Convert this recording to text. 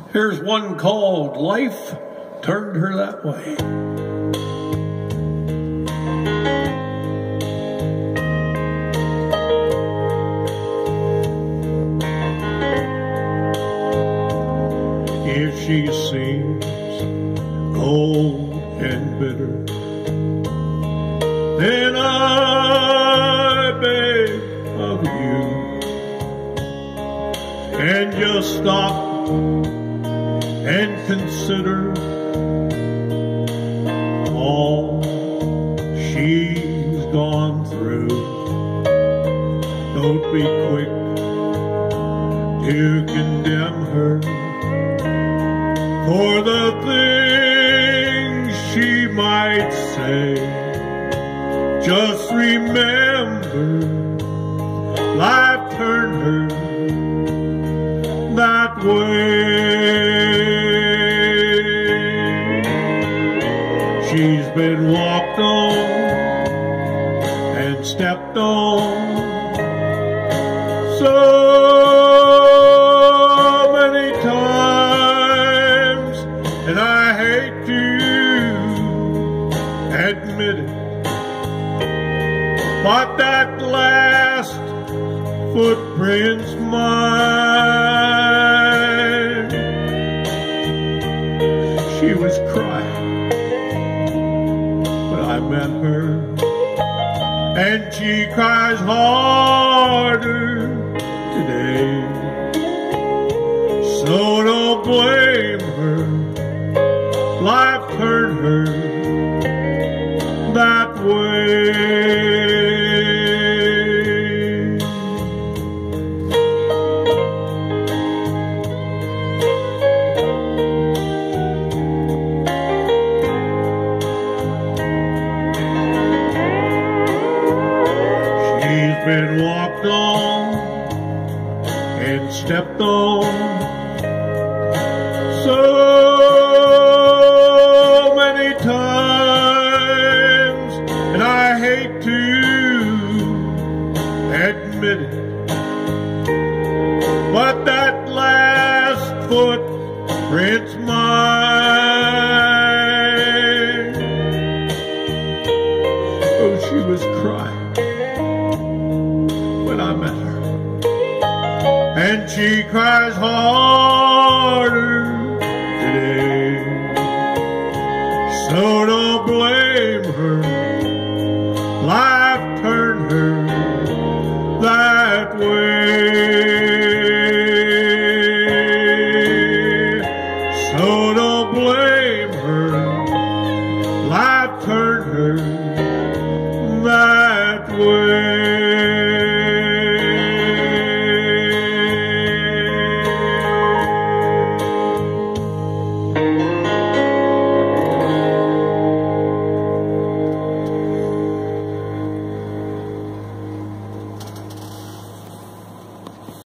Here's one called Life Turned Her That Way. If she seems cold and bitter, then I beg of you, and just stop and consider all she's gone through. Don't be quick to condemn her for the things she might say. Just remember, life turned her that way. She's been walked on and stepped on so many times, and I hate to admit it, but that last footprint's mine. She was crying, but I met her, and she cries harder today. So don't blame her, life turned her that way. Been walked on and stepped on so many times, and I hate to admit it, but that last footprint's mine.